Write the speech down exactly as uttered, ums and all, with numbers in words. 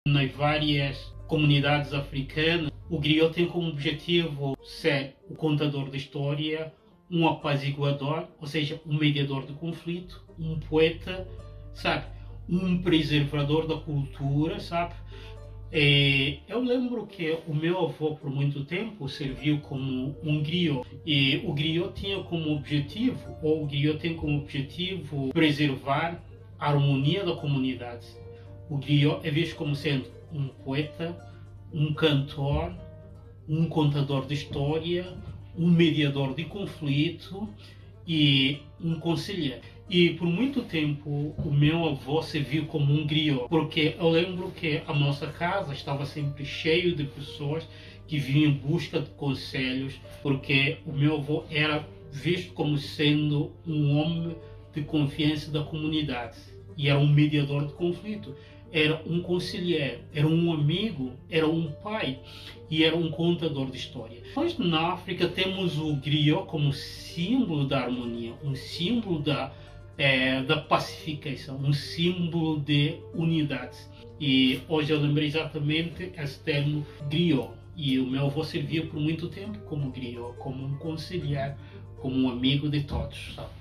Nas várias comunidades africanas, o griot tem como objetivo ser o contador de história, um apaziguador, ou seja, um mediador de conflito, um poeta, sabe? Um preservador da cultura, sabe? E eu lembro que o meu avô, por muito tempo, serviu como um griot. E o griot tinha como objetivo, ou o griot tem como objetivo, preservar a harmonia da comunidade. O griot é visto como sendo um poeta, um cantor, um contador de história, um mediador de conflito e um conselheiro. E por muito tempo o meu avô se viu como um griot, porque eu lembro que a nossa casa estava sempre cheio de pessoas que vinham em busca de conselhos, porque o meu avô era visto como sendo um homem de confiança da comunidade e era um mediador de conflito, era um conselheiro, era um amigo, era um pai e era um contador de história. Nós na África temos o griot como símbolo da harmonia, um símbolo da É, da pacificação, um símbolo de unidade. E hoje eu lembrei exatamente esse termo griot. E o meu avô serviu por muito tempo como griot, como um conselheiro, como um amigo de todos, sabe?